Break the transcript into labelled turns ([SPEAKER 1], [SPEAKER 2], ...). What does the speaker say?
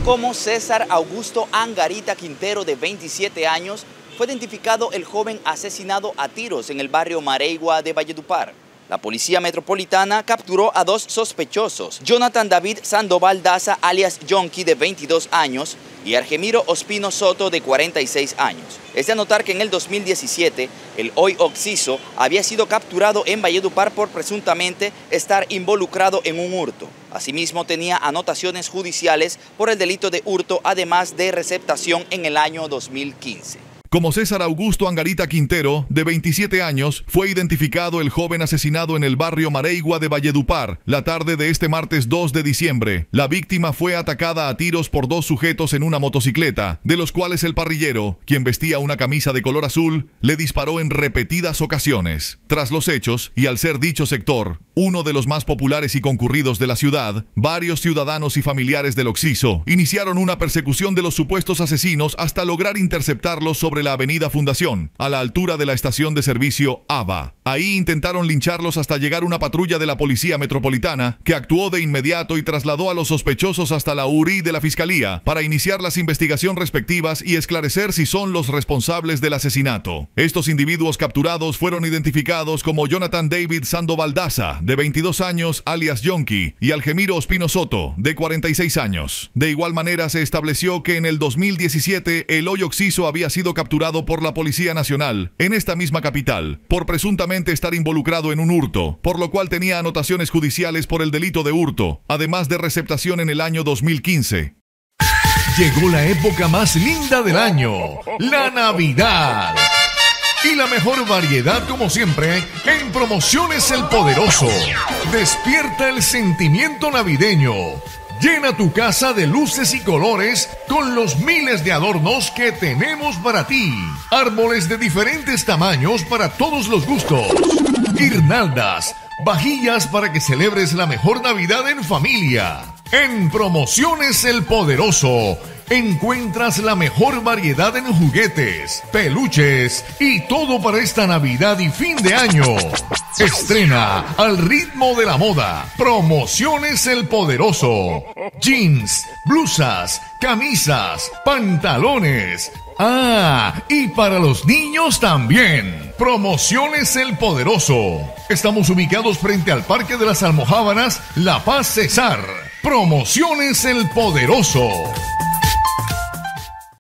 [SPEAKER 1] Como César Augusto Angarita Quintero, de 27 años, fue identificado el joven asesinado a tiros en el barrio Mareigua de Valledupar. La Policía Metropolitana capturó a dos sospechosos, Jonathan David Sandoval Daza, alias Yonki, de 22 años, y Argemiro Ospino Soto, de 46 años. Es de anotar que en el 2017, el hoy occiso había sido capturado en Valledupar por presuntamente estar involucrado en un hurto. Asimismo, tenía anotaciones judiciales por el delito de hurto, además de receptación en el año 2015.
[SPEAKER 2] Como César Augusto Angarita Quintero, de 27 años, fue identificado el joven asesinado en el barrio Mareigua de Valledupar la tarde de este martes 2 de diciembre. La víctima fue atacada a tiros por dos sujetos en una motocicleta, de los cuales el parrillero, quien vestía una camisa de color azul, le disparó en repetidas ocasiones. Tras los hechos, y al ser dicho sector uno de los más populares y concurridos de la ciudad, varios ciudadanos y familiares del occiso iniciaron una persecución de los supuestos asesinos hasta lograr interceptarlos sobre la avenida Fundación, a la altura de la estación de servicio ABA. Ahí intentaron lincharlos hasta llegar una patrulla de la Policía Metropolitana, que actuó de inmediato y trasladó a los sospechosos hasta la URI de la Fiscalía para iniciar las investigaciones respectivas y esclarecer si son los responsables del asesinato. Estos individuos capturados fueron identificados como Jonathan David Sandoval Daza, de 22 años, alias Yonki, y Argemiro Ospino Soto, de 46 años. De igual manera, se estableció que en el 2017 el hoy occiso había sido capturado por la Policía Nacional en esta misma capital por presuntamente estar involucrado en un hurto, por lo cual tenía anotaciones judiciales por el delito de hurto, además de receptación en el año 2015.
[SPEAKER 3] Llegó la época más linda del año, la Navidad. Y la mejor variedad, como siempre, en Promociones El Poderoso. Despierta el sentimiento navideño. Llena tu casa de luces y colores con los miles de adornos que tenemos para ti. Árboles de diferentes tamaños para todos los gustos. Guirnaldas, vajillas para que celebres la mejor Navidad en familia. En Promociones El Poderoso encuentras la mejor variedad en juguetes, peluches y todo para esta Navidad y fin de año. Estrena al ritmo de la moda. Promociones El Poderoso. Jeans, blusas, camisas, pantalones. Y para los niños también. Promociones El Poderoso. Estamos ubicados frente al Parque de las Almojábanas, La Paz, Cesar. Promociones El Poderoso.